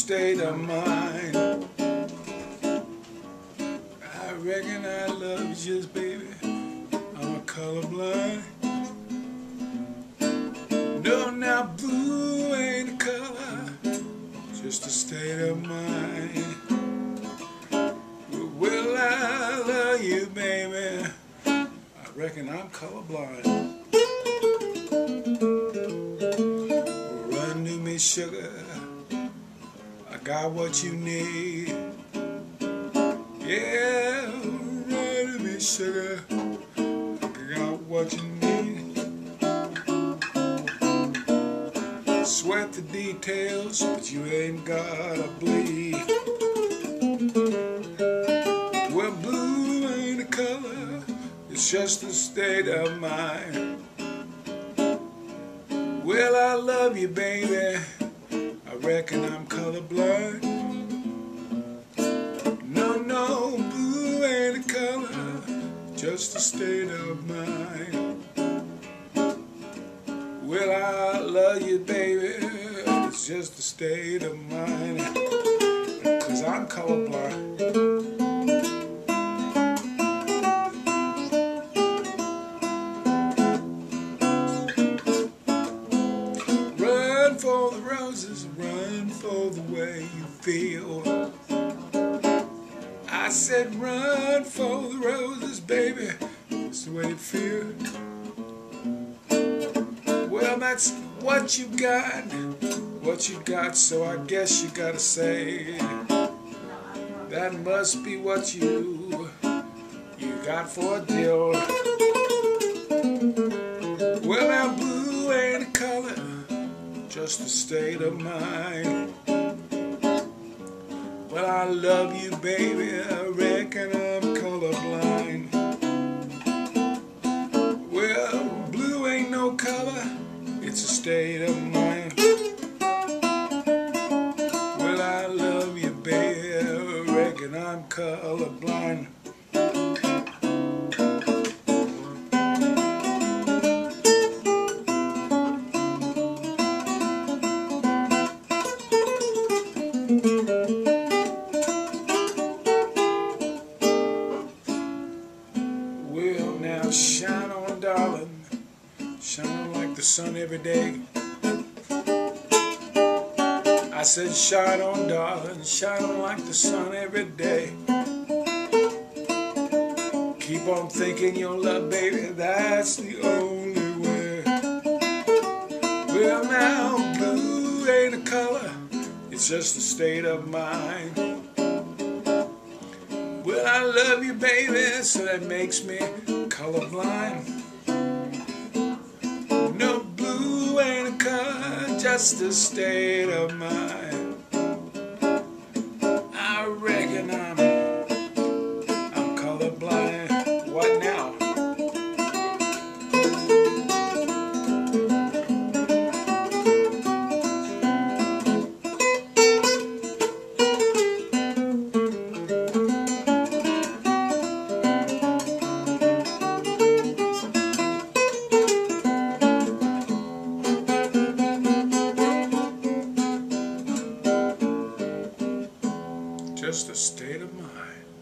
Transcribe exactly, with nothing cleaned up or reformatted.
state of mind. I reckon I love you just, baby, I'm a colorblind. No, now blue ain't a color, just a state of mind. Well, I love you, baby, I reckon I'm colorblind. Run to me, sugar, I got what you need. Yeah, run to me, sugar, I got what you need. Sweat the details, but you ain't gotta bleed. Well, blue ain't a color, it's just a state of mind. Well, I love you, baby, I reckon I'm colorblind. No, no, blue ain't a color, just a state of mind. Well, I love you, baby, it's just a state of mind, 'cause I'm colorblind. Run for the roses, run for the way you feel. I said run for the roses, baby, it's the way you feel. Well, that's what you got, what you got, so I guess you gotta say that must be what you you got for a deal. Well, now blue ain't a color, just a state of mind. Well, I love you, baby, I reckon I'm colorblind. Well, blue ain't no color, it's a state of mind. Well, I love you, baby, I reckon I'm colorblind. Well, now shine on, darling, shine like the sun every day. I said shine on, darling, shine on like the sun every day. Keep on thinking your love, baby, that's the only way. Well, now blue ain't a color, it's just a state of mind. Well, I love you, baby, so that makes me colorblind. No, blue ain't a color, just a state of mind. I reckon I'm, I'm colorblind. What now? Just a state of mind.